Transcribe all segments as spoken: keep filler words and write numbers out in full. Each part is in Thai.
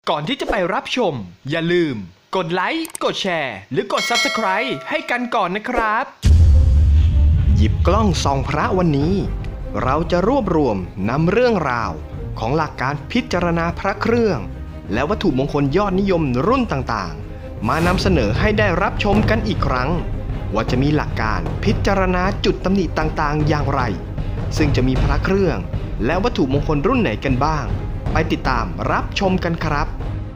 ก่อนที่จะไปรับชมอย่าลืมกดไลค์กดแชร์หรือกด ซับสไครบ์ ให้กันก่อนนะครับหยิบกล้องส่องพระวันนี้เราจะรวบรวมนำเรื่องราวของหลักการพิจารณาพระเครื่องและวัตถุมงคลยอดนิยมรุ่นต่างๆมานำเสนอให้ได้รับชมกันอีกครั้งว่าจะมีหลักการพิจารณาจุดตำหนิต่างๆอย่างไรซึ่งจะมีพระเครื่องและวัตถุมงคลรุ่นไหนกันบ้างไปติดตามรับชมกันครับ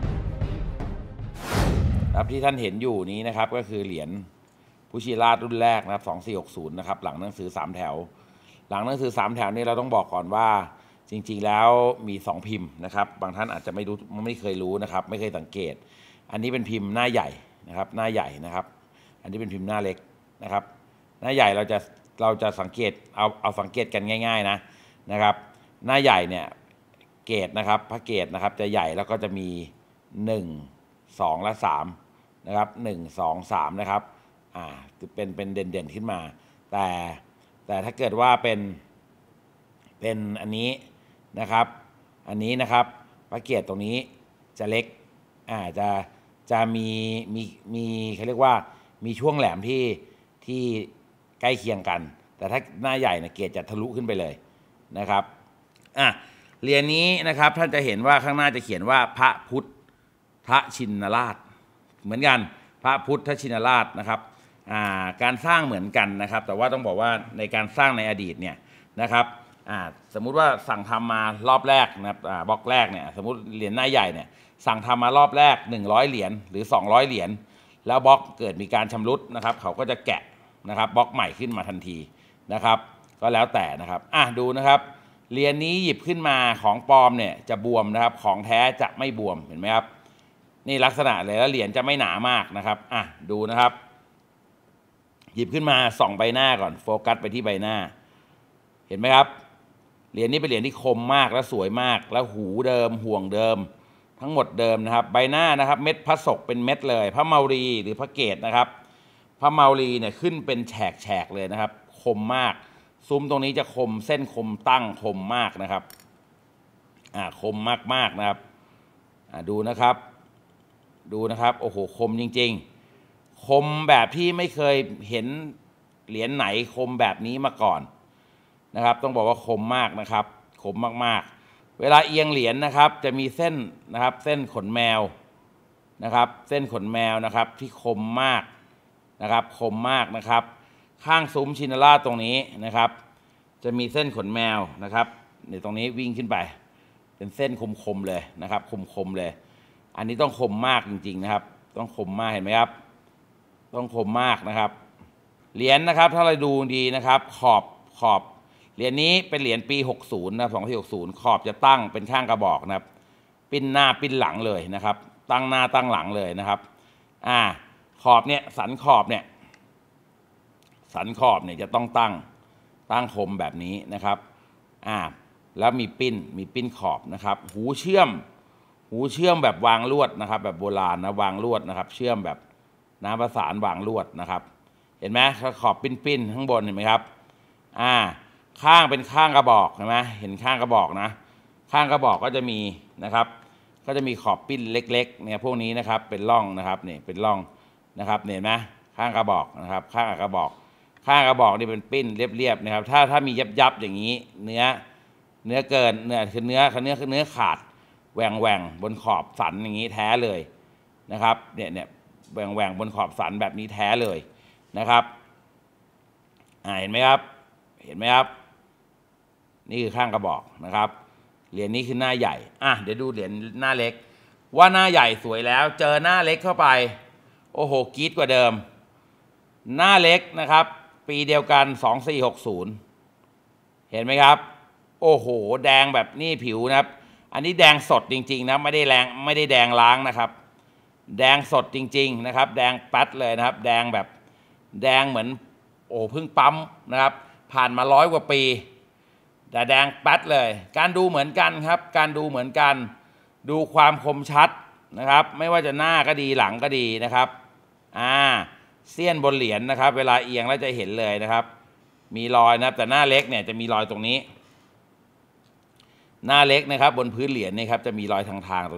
ครับที่ท่านเห็นอยู่นี้นะครับก็คือเหรียญพุชิราชรุ่นแรกนะครับสองสี่หกศูนย์นะครับหลังหนังสือสามแถวหลังหนังสือสามแถวนี้เราต้องบอกก่อนว่าจริงๆแล้วมีสองพิมพ์นะครับบางท่านอาจจะไม่รู้ไม่เคยรู้นะครับไม่เคยสังเกตอันนี้เป็นพิมพ์หน้าใหญ่นะครับหน้าใหญ่นะครับอันนี้เป็นพิมพ์หน้าเล็กนะครับหน้าใหญ่เราจะเราจะสังเกตเอาเอาสังเกตกันง่ายๆนะนะครับหน้าใหญ่เนี่ยเกรดนะครับพระเกรดนะครับจะใหญ่แล้วก็จะมีหนึ่ง สองและสามนะครับหนึ่ง สอง สามนะครับอ่าเป็นเป็นเด่นๆขึ้นมาแต่แต่ถ้าเกิดว่าเป็นเป็นอันนี้นะครับอันนี้นะครับพระเกศตรงนี้จะเล็กอ่าจะจะมีมีมีเขาเรียกว่ามีช่วงแหลมที่ที่ใกล้เคียงกันแต่ถ้าหน้าใหญ่เนี่ยเกศจะทะลุขึ้นไปเลยนะครับอ่ะเหรียญนี้นะครับท่านจะเห็นว่าข้างหน้าจะเขียนว่าพระพุทธชินราชเหมือนกันพระพุทธชินราชนะครับอ่าการสร้างเหมือนกันนะครับแต่ว่าต้องบอกว่าในการสร้างในอดีตเนี่ยนะครับอ่าสมมุติว่าสั่งทำมารอบแรกนะครับอ่าบล็อกแรกเนี่ยสมมุติเหรียญหน้าใหญ่เนี่ยสั่งทำมารอบแรกหนึ่งร้อยเหรียญหรือสองร้อยเหรียญแล้วบล็อกเกิดมีการชำรุดนะครับเขาก็จะแกะนะครับบล็อกใหม่ขึ้นมาทันทีนะครับก็แล้วแต่นะครับอ่ะดูนะครับเหรียญนี้หยิบขึ้นมาของปลอมเนี่ยจะบวมนะครับของแท้จะไม่บวมเห็นไหมครับนี่ลักษณะเลยแล้วเหรียญจะไม่หนามากนะครับอ่ะดูนะครับหยิบขึ้นมาส่องใบหน้าก่อนโฟกัสไปที่ใบหน้าเห็นไหมครับเหรียญนี้เป็นเหรียญที่คมมากและสวยมากแล้วหูเดิมห่วงเดิมทั้งหมดเดิมนะครับใบหน้านะครับเม็ดพระศกเป็นเม็ดเลยพระเมารีหรือพระเกศนะครับพระเมารีเนี่ยขึ้นเป็นแฉกแฉกเลยนะครับคมมากซุ้มตรงนี้จะคมเส้นคมตั้งคมมากนะครับอ่าคมมากๆนะครับอ่าดูนะครับดูนะครับโอ้โหคมจริงๆคมแบบที่ไม่เคยเห็นเหรียญไหนคมแบบนี้มาก่อนนะครับต้องบอกว่าคมมากนะครับคมมากๆเวลาเอียงเหรียญนะครับจะมีเส้นนะครับเส้นขนแมวนะครับเส้นขนแมวนะครับที่คมมากนะครับคมมากนะครับข้างซุ้มชินราชตรงนี้นะครับจะมีเส้นขนแมวนะครับในตรงนี้วิ่งขึ้นไปเป็นเส้นคมๆเลยนะครับคมๆเลยอันนี้ต้องคมมากจริงๆนะครับต้องคมมากเห็นไหมครับต้องคมมากนะครับเหรียญนะครับถ้าเราดูดีนะครับขอบขอบเหรียญนี้เป็นเหรียญปีหกสิบนะสองพันหกสิบขอบจะตั้งเป็นข้างกระบอกนะครับปิ้นหน้าปิ้นหลังเลยนะครับตั้งหน้าตั้งหลังเลยนะครับอ่าขอบเนี่ยสันขอบเนี่ยสันขอบเนี่ยจะต้องตั้งตั้งคมแบบนี้นะครับอ่าแล้วมีปิ้นมีปิ้นขอบนะครับหูเชื่อมหูเชื่อมแบบวางลวดนะครับแบบโบราณนะวางลวดนะครับเชื่อมแบบน้ำประสานวางลวดนะครับเห็นไหมขอบปิ้นๆข้างบนเห็นไหมครับอ่าข้างเป็นข้างกระบอกเห็นไหมเห็นข้างกระบอกนะข้างกระบอกก็จะมีนะครับก็จะมีขอบปิ้นเล็กๆเนี่ยพวกนี้นะครับเป็นร่องนะครับนี่เป็นร่องนะครับเห็นไหมข้างกระบอกนะครับข้างกระบอกข้างกระบอกนี่เป็นปิ้นเรียบๆนะครับถ้าถ้ามียับๆอย่างนี้เนื้อเนื้อเกินเนื้อคือเนื้อคือเนื้อคือเนื้อขาดแหว่งแหว่งบนขอบสันอย่างนี้แท้เลยนะครับเนี่ยเนี่ยแหว่งแหว่งบนขอบสันแบบนี้แท้เลยนะครับอ่าเห็นไหมครับเห็นไหมครับนี่คือข้างกระบอกนะครับเหรียญนี้คือหน้าใหญ่อ่ะเดี๋ยวดูเหรียญหน้าเล็กว่าหน้าใหญ่สวยแล้วเจอหน้าเล็กเข้าไปโอ้โหกรี๊ดกว่าเดิมหน้าเล็กนะครับปีเดียวกันสองสี่หกศูนย์เห็นไหมครับโอ้โหแดงแบบนี่ผิวนะครับอันนี้แดงสดจริงๆนะไม่ได้แรงไม่ได้แดงล้างนะครับแดงสดจริงๆนะครับแดงปัดเลยนะครับแดงแบบแดงเหมือนโอ้เพิ่งปั๊มนะครับผ่านมาร้อยกว่าปีแต่แดงปัดเลยการดูเหมือนกันครับการดูเหมือนกันดูความคมชัดนะครับไม่ว่าจะหน้าก็ดีหลังก็ดีนะครับอ่าเสี้ยนบนเหรียญนะครับเวลาเอียงแล้วจะเห็นเลยนะครับมีรอยนะครับแต่หน้าเล็กเนี่ยจะมีรอยตรงนี้หน้าเล็กนะครับบนพื้นเหรียญนี่ครับจะมีรอยทางๆตรงนี้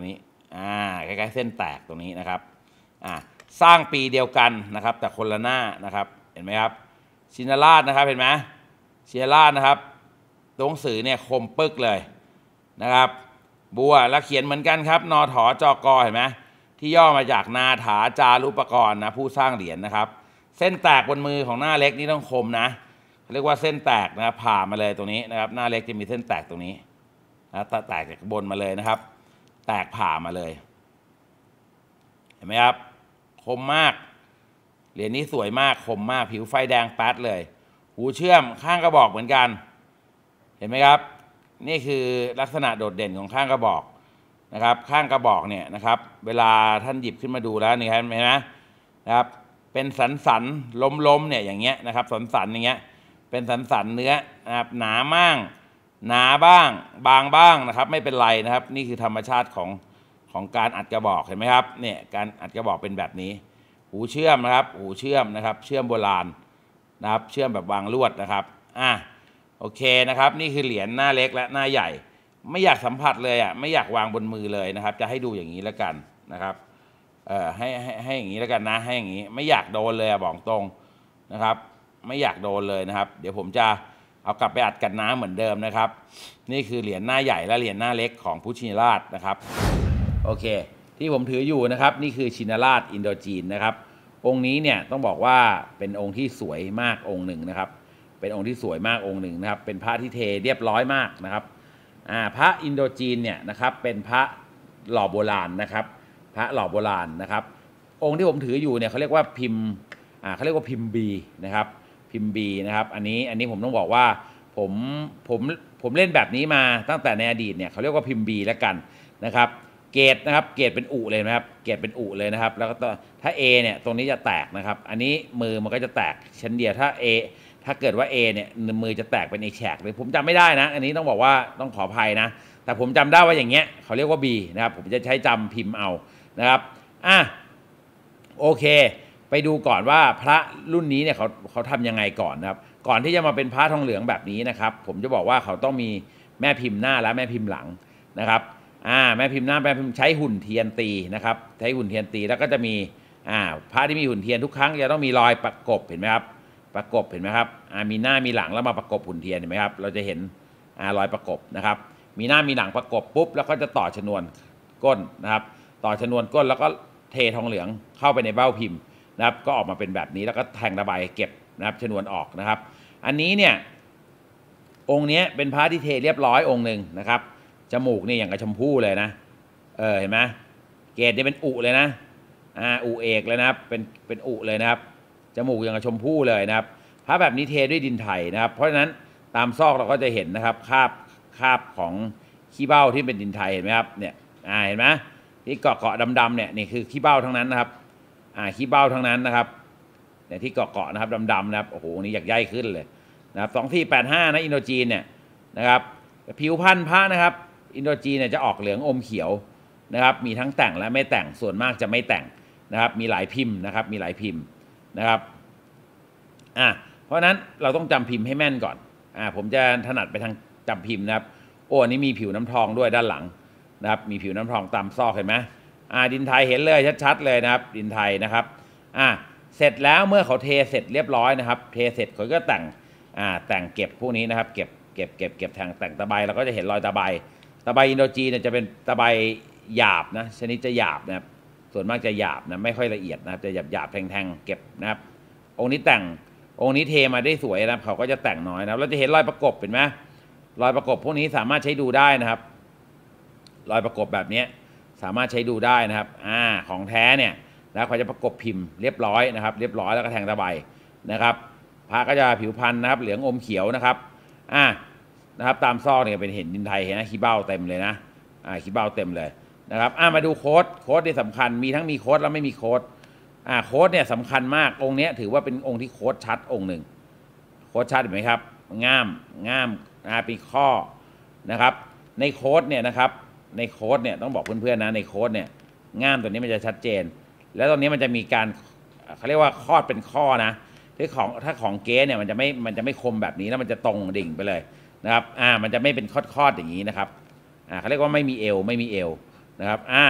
อ่าคล้ายๆเส้นแตกตรงนี้นะครับอ่าสร้างปีเดียวกันนะครับแต่คนละหน้านะครับเห็นไหมครับชินราชนะครับเห็นไหมชินราชนะครับตัวหนังสือเนี่ยคมปึกเลยนะครับบัวแล้วเขียนเหมือนกันครับนถจกเห็นไหมที่ย่อมาจากนาถาจารุปกรณ์นะผู้สร้างเหรียญนะครับเส้นแตกบนมือของหน้าเล็กนี่ต้องคมนะเรียกว่าเส้นแตกนะครับผ่ามาเลยตรงนี้นะครับหน้าเล็กจะมีเส้นแตกตรงนี้นะแตกจากบนมาเลยนะครับแตกผ่ามาเลยเห็นไหมครับคมมากเหรียญนี้สวยมากคมมากผิวไฟแดงแป๊ดเลยหูเชื่อมข้างกระบอกเหมือนกันเห็นไหมครับนี่คือลักษณะโดดเด่นของข้างกระบอกนะครับข้างกระบอกเนี่ยนะครับเวลาท่านหยิบขึ้นมาดูแล้วนี่ครับเห็นไหมนะครับเป็นสันสันล้มล้มเนี่ยอย่างเงี้ยนะครับสันสันอย่างเงี้ยเป็นสันสันเนื้อนะครับหนาบ้างหนาบ้างบางบ้างนะครับไม่เป็นไรนะครับนี่คือธรรมชาติของของการอัดกระบอกเห็นไหมครับเนี่ยการอัดกระบอกเป็นแบบนี้หูเชื่อมนะครับหูเชื่อมนะครับเชื่อมโบราณนะครับเชื่อมแบบวางลวดนะครับอ่ะโอเคนะครับนี่คือเหรียญหน้าเล็กและหน้าใหญ่ไม่อยากสัมผัสเลยอ่ะไม่อยากวางบนมือเลยนะครับจะให้ดูอย่างนี้แล้วกันนะครับเอ่อให้ให้ให้อย่างนี้แล้วกันนะให้อย่างนี้ไม่อยากโดนเลยบอกตรงนะครับไม่อยากโดนเลยนะครับเดี๋ยวผมจะเอากลับไปอัดกันน้ำเหมือนเดิมนะครับนี่คือเหรียญหน้าใหญ่และเหรียญหน้าเล็กของพุทธชินราชนะครับโอเคที่ผมถืออยู่นะครับนี่คือชินราชอินโดจีนนะครับองค์นี้เนี่ยต้องบอกว่าเป็นองค์ที่สวยมากองค์หนึ่งนะครับเป็นองค์ที่สวยมากองค์หนึ่งนะครับเป็นพระที่เทเรียบร้อยมากนะครับอ่าพระอินโดจีนเนี่ยนะครับเป็นพระหล่อโบราณนะครับพระหล่อโบราณนะครับองค์ที่ผมถืออยู่เนี่ยเขาเรียกว่าพิมพ์อ่าเขาเรียกว่าพิมพ์บีนะครับพิมพ์บีนะครับอันนี้อันนี้ผมต้องบอกว่าผมผมผมเล่นแบบนี้มาตั้งแต่ในอดีตเนี่ยเขาเรียกว่าพิมพ์บีแล้วกันนะครับเกรดนะครับเกรดเป็นอุเลยนะครับเกรดเป็นอุเลยนะครับแล้วก็ถ้า A เนี่ยตรงนี้จะแตกนะครับอันนี้มือมันก็จะแตกชั้นเดียวถ้า A ถ้าเกิดว่า A เนี่ยมือจะแตกเป็นอีกแฉกเลยผมจำไม่ได้นะอันนี้ต้องบอกว่าต้องขออภัยนะแต่ผมจำได้ว่าอย่างเงี้ยเขาเรียกว่า B นะครับผมจะใช้จำพิมพ์เอานะครับอ่ะโอเคไปดูก่อนว่าพระรุ่นนี้เนี่ยเขาเขาทำยังไงก่อนนะครับก่อนที่จะมาเป็นพระทองเหลืองแบบนี้นะครับผมจะบอกว่าเขาต้องมีแม่พิมพ์หน้าและแม่พิมพ์หลังนะครับอ่าแม่พิมพ์หน้าแม่พิมพ์ใช้หุ่นเทียนตีนะครับใช้หุ่นเทียนตีแล้วก็จะมีอ่าพระที่มีหุ่นเทียนทุกครั้งจะต้องมีรอยประกบเห็นไหมครับประกบเห็นไหมครับอ่ามีหน้ามีหลังแล้วมาประกบหุ่นเทียนเห็นไหมครับเราจะเห็นอ่ารอยประกบนะครับมีหน้ามีหลังประกบปุ๊บแล้วก็จะต่อชนวนก้นนะครับต่อชนวนก้นแล้วก็เททองเหลืองเข้าไปในเบ้าพิมพ์นะครับก็ออกมาเป็นแบบนี้แล้วก็แทงระบายเก็บนะครับชนวนออกนะครับอันนี้เนี่ยองค์นี้เป็นพระที่เทเรียบร้อยองค์หนึ่งนะครับจมูกนี่อย่างกับชมพู่เลยนะเออเห็นไหมเกรดนี่เป็นอุเลยนะอ่าอุเอกเลยนะครับเป็นเป็นอุเลยนะครับจมูกอย่างกับชมพู่เลยนะครับพระแบบนี้เทด้วยดินไทยนะครับเพราะฉะนั้นตามซอกเราก็จะเห็นนะครับคราบคราบของขี้เบ้าที่เป็นดินไทยเห็นไหมครับเนี่ยอ่าเห็นไหมที่เกาะเกาะดำๆเนี่ยนี่คือขี้เบ้าทั้งนั้นนะครับอ่าขี้เบ้าทั้งนั้นนะครับเนี่ยที่เกาะเกาะนะครับดำๆนะครับโอ้โหนี่อยากใหญ่ขึ้นเลยนะครับสองสี่แปดห้านะอินโดจีนเนี่ยนะครับผิวพันธุ์พระนะครับอินโดจีนเนี่ยจะออกเหลืองอมเขียวนะครับมีทั้งแต่งและไม่แต่งส่วนมากจะไม่แต่งนะครับมีหลายพิมพ์นะครับมีหลายพิมพ์นะครับอ่ะเพราะฉะนั้นเราต้องจำพิมพ์ให้แม่นก่อนอ่าผมจะถนัดไปทางจำพิมพ์นะครับโอ้อันนี้มีผิวน้ำทองด้วยด้านหลังนะครับมีผิวน้ำทองตามซอกเห็นไหมอ่าดินไทยเห็นเลยชัดๆเลยนะครับดินไทยนะครับอ่าเสร็จแล้วเมื่อเขาเทเสร็จเรียบร้อยนะครับเทเสร็จเขาก็แต่งอ่าแต่งเก็บพวกนี้นะครับเก็บเก็บเก็บเก็บแทงแต่งตะไบเราก็จะเห็นรอยตะไบตะไบอินโดจีนเนี่ยจะเป็นตะไบหยาบนะชนิดจะหยาบนะครับส่วนมากจะหยาบนะไม่ค่อยละเอียดนะครับจะหยาบหยาบแทงแทงเก็บนะครับองค์นี้แต่งองค์นี้เทมาได้สวยนะครับเขาก็จะแต่งน้อยนะครับเราจะเห็นรอยประกบเห็นไหมรอยประกบพวกนี้สามารถใช้ดูได้นะครับรอยประกบแบบนี้สามารถใช้ดูได้นะครับอ่าของแท้เนี่ยแล้วเขาจะประกบพิมพ์เรียบร้อยนะครับเรียบร้อยแล้วก็แทงตะไบนะครับพระก็จะผิวพันธุ์นะครับเหลืองอมเขียวนะครับอ่านะครับตามซอกเนี่ยเป็นเห็นดินไทยเห็นนะขี้เบ้าเต็มเลยนะอ่าขี้เบ้าเต็มเลยนะครับอ่ามาดูโค้ดโค้ดที่สำคัญมีทั้งมีโค้ดแล้วไม่มีโค้ดอ่าโค้ดเนี่ยสำคัญมากองค์นี้ถือว่าเป็นองค์ที่โค้ดชัดองค์หนึ่งโค้ดชัดเห็นไหมครับง่ามง่ามอ่าเป็นข้อนะครับในโค้ดเนี่ยนะครับในโค้ดเนี่ยต้องบอกเพื่อนๆนะในโค้ดเนี่ยง่ามตัวนี้มันจะชัดเจนแล้วตรงนี้มันจะมีการเขาเรียกว่าคอดเป็นข้อนะถ้าของถ้าของเก๊เนี่ยมันจะไม่มันจะไม่คมแบบนี้แล้วมันจะตรงดิ่งไปเลยนะครับอ่ามันจะไม่เป็นคอดๆอย่างนี้นะครับอ่าเขาเรียกว่าไม่มีเอวไม่มีเอวนะครับอ่า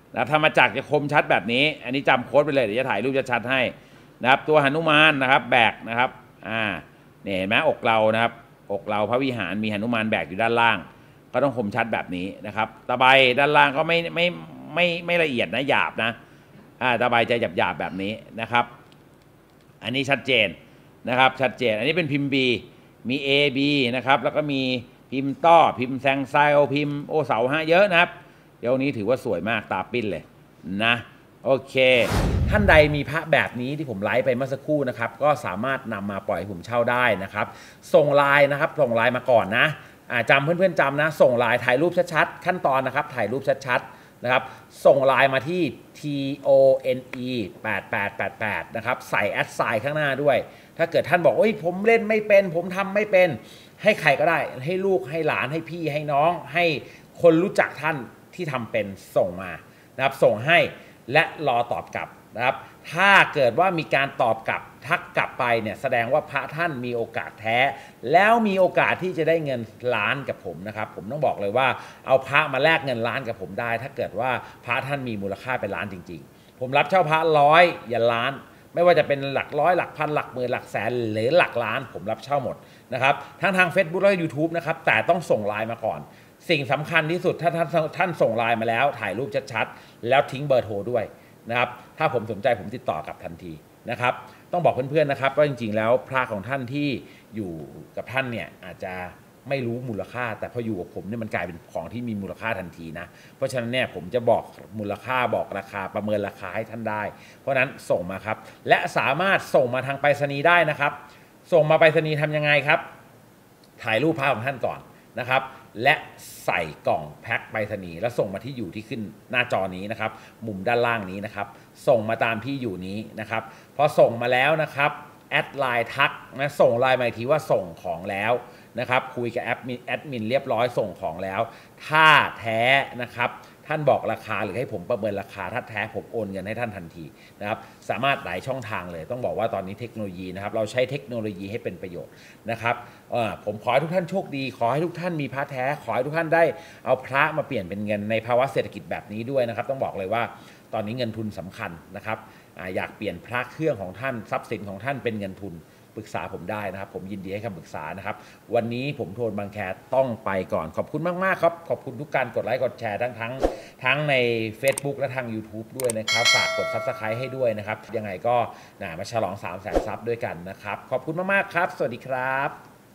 นะธรรมจักรจะคมชัดแบบนี้อันนี้จำโค้ดไปเลยเดี๋ยวจะถ่ายรูปชัดๆให้นะครับตัวหนุมานนะครับแบกนะครับอ่าเนี่ยเห็นไหมอกเรานะครับอกเราพระวิหารมีหนุมานแบกอยู่ด้านล่างก็ต้องคมชัดแบบนี้นะครับตะไบด้านล่างก็ไม่ไม่ไม่ไม่ละเอียดนะหยาบนะอ่าตะไบจะหยาบหยาบแบบนี้นะครับอันนี้ชัดเจนนะครับชัดเจนอันนี้เป็นพิมพ์ B มี A B นะครับแล้วก็มีพิมพ์ต้อพิมพ์แซงไซโอพิมพ์โอเสาฮะเยอะนะครับเดี๋ยวนี้ถือว่าสวยมากตาปิ้นเลยนะโอเคท่านใดมีพระแบบนี้ที่ผมไลฟ์ไปเมื่อสักครู่นะครับก็สามารถนำมาปล่อยให้ผมเช่าได้นะครับส่งไลน์นะครับส่งไลน์มาก่อนนะจำเพื่อนๆจำนะส่งไลน์ถ่ายรูปชัดๆขั้นตอนนะครับถ่ายรูปชัดๆนะครับส่งไลน์มาที่ ที โอ เอ็น อี แปดแปดแปดแปดนะครับใส่แอดไซน์ข้างหน้าด้วยถ้าเกิดท่านบอกโอ้ยผมเล่นไม่เป็นผมทำไม่เป็นให้ใครก็ได้ให้ลูกให้หลานให้พี่ให้น้องให้คนรู้จักท่านที่ทำเป็นส่งมานะครับส่งให้และรอตอบกลับนะครับถ้าเกิดว่ามีการตอบกลับทักกลับไปเนี่ยแสดงว่าพระท่านมีโอกาสแท้แล้วมีโอกาสที่จะได้เงินล้านกับผมนะครับผมต้องบอกเลยว่าเอาพระมาแลกเงินล้านกับผมได้ถ้าเกิดว่าพระท่านมีมูลค่าเป็นล้านจริงๆผมรับเช่าพระร้อยยันล้านไม่ว่าจะเป็นหลักร้อยหลักพันหลักหมื่นหลักแสนหรือหลักล้านผมรับเช่าหมดนะครับทั้งทาง Facebook และ YouTube นะครับแต่ต้องส่งไลน์มาก่อนสิ่งสำคัญที่สุดถ้าท่านท่านส่งไลน์มาแล้วถ่ายรูปชัดๆแล้วทิ้งเบอร์โทรด้วยนะครับถ้าผมสนใจผมติดต่อกลับทันทีนะครับต้องบอกเพื่อนๆนะครับว่าจริงๆแล้วพระของท่านที่อยู่กับท่านเนี่ยอาจจะไม่รู้มูลค่าแต่พออยู่กับผมเนี่ยมันกลายเป็นของที่มีมูลค่าทันทีนะเพราะฉะนั้นเนี่ยผมจะบอกมูลค่าบอกราคาประเมินราคาให้ท่านได้เพราะนั้นส่งมาครับและสามารถส่งมาทางไปรษณีย์ได้นะครับส่งมาไปรษณีย์ทำยังไงครับถ่ายรูปพระของท่านก่อนนะครับและใส่กล่องแพ็คไปรษณีย์แล้วส่งมาที่อยู่ที่ขึ้นหน้าจอนี้นะครับมุมด้านล่างนี้นะครับส่งมาตามที่อยู่นี้นะครับพอส่งมาแล้วนะครับแอดไลน์ทักนะส่งไลน์มาอีกทีว่าส่งของแล้วนะครับคุยกับแอดมินแอดมินเรียบร้อยส่งของแล้วถ้าแท้นะครับท่านบอกราคาหรือให้ผมประเมินราคาถ้าแท้ผมโอนเงินให้ท่านทันทีนะครับสามารถหลายช่องทางเลยต้องบอกว่าตอนนี้เทคโนโลยีนะครับเราใช้เทคโนโลยีให้เป็นประโยชน์นะครับผมขอให้ทุกท่านโชคดีขอให้ทุกท่านมีพระแท้ขอให้ทุกท่านได้เอาพระมาเปลี่ยนเป็นเงินในภาวะเศรษฐกิจแบบนี้ด้วยนะครับต้องบอกเลยว่าตอนนี้เงินทุนสำคัญนะครับอยากเปลี่ยนพระเครื่องของท่านทรัพย์สินของท่านเป็นเงินทุนปรึกษาผมได้นะครับผมยินดีให้คำปรึกษานะครับวันนี้ผมโทนบางแคต้องไปก่อนขอบคุณมากๆครับขอบคุณทุกการกดไลค์กดแชร์ทั้งทั้งทั้งใน Facebook และทาง YouTube ด้วยนะครับฝากกด ซับสไครบ์ ให้ด้วยนะครับยังไงก็มาฉลอง สามแสน ซับด้วยกันนะครับขอบคุณมากๆครับสวัสดีครับ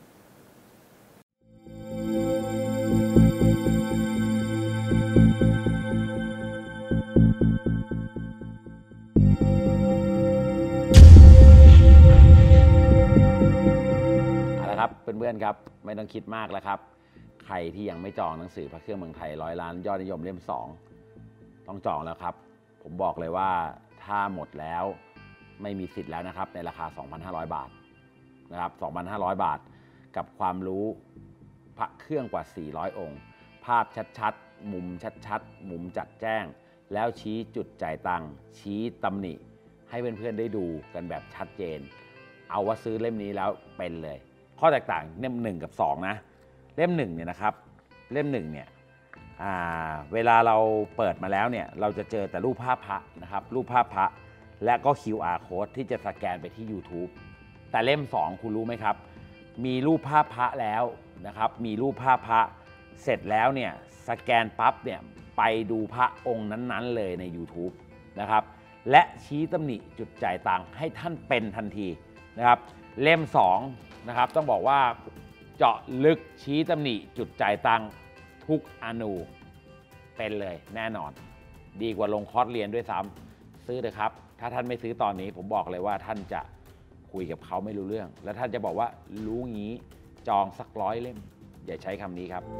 เพื่อนๆครับไม่ต้องคิดมากแล้วครับใครที่ยังไม่จองหนังสือพระเครื่องเมืองไทยร้อยล้านยอดนิยมเล่มสองต้องจองแล้วครับผมบอกเลยว่าถ้าหมดแล้วไม่มีสิทธิ์แล้วนะครับในราคา สองพันห้าร้อย บาทนะครับ สองพันห้าร้อย บาทกับความรู้พระเครื่องกว่า สี่ร้อย องค์ภาพชัดๆมุมชัดๆมุมจัดแจ้งแล้วชี้จุดจ่ายตังค์ชี้ตำหนิให้เพื่อนๆได้ดูกันแบบชัดเจนเอาว่าซื้อเล่มนี้แล้วเป็นเลยข้อแตกต่างเล่มหนึ่งกับสองนะเล่มหนึ่งเนี่ยนะครับเล่มหนึ่งเนี่ยเวลาเราเปิดมาแล้วเนี่ยเราจะเจอแต่รูปภาพพระนะครับรูปภาพพระและก็ คิว อาร์ Code ที่จะสแกนไปที่ YouTube แต่เล่มสองคุณรู้ไหมครับมีรูปภาพพระแล้วนะครับมีรูปภาพพระเสร็จแล้วเนี่ยสแกนปั๊บเนี่ยไปดูพระองค์นั้นๆเลยใน YouTube นะครับและชี้ตำหนิจุดจ่ายตังค์ให้ท่านเป็นทันทีนะครับเล่มสองนะครับต้องบอกว่าเจาะลึกชี้ตำหนิจุดจ่ายตังค์ทุกอนูเป็นเลยแน่นอนดีกว่าลงคอร์สเรียนด้วยซ้ำซื้อเลยครับถ้าท่านไม่ซื้อตอนนี้ผมบอกเลยว่าท่านจะคุยกับเขาไม่รู้เรื่องแล้วท่านจะบอกว่ารู้งี้จองสักร้อยเล่มอย่าใช้คำนี้ครับ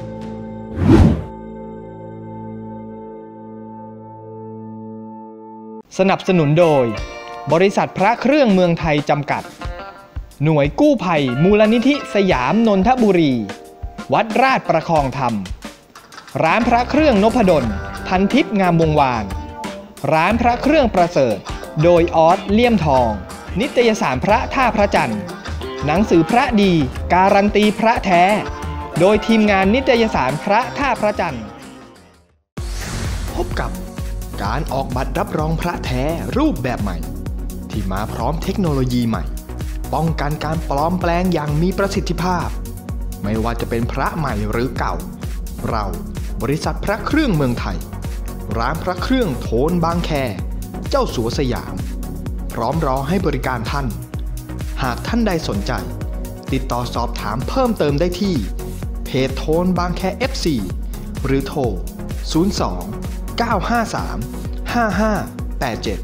สนับสนุนโดยบริษัทพระเครื่องเมืองไทยจำกัดหน่วยกู้ภัยมูลนิธิสยามนนทบุรีวัดราชประคองธรรมร้านพระเครื่องนพดลพันทิพย์งามวงวานร้านพระเครื่องประเสริฐโดยออสเลี่ยมทองนิตยสารพระท่าพระจันทร์หนังสือพระดีการันตีพระแท้โดยทีมงานนิตยสารพระท่าพระจันทร์พบกับการออกบัตรรับรองพระแท้รูปแบบใหม่ที่มาพร้อมเทคโนโลยีใหม่ป้องกันการปลอมแปลงอย่างมีประสิทธิภาพไม่ว่าจะเป็นพระใหม่หรือเก่าเราบริษัทพระเครื่องเมืองไทยร้านพระเครื่องโทนบางแคเจ้าสัวสยามพร้อมรอให้บริการท่านหากท่านใดสนใจติดต่อสอบถามเพิ่มเติมได้ที่เพจโทนบางแค เอฟ ซี หรือโทร ศูนย์ สอง เก้า ห้า สาม ห้า ห้า แปด เจ็ด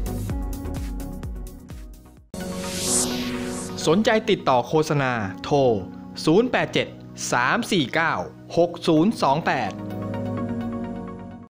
สนใจติดต่อโฆษณาโทร ศูนย์ แปด เจ็ด สาม สี่ เก้า หก ศูนย์ สอง แปด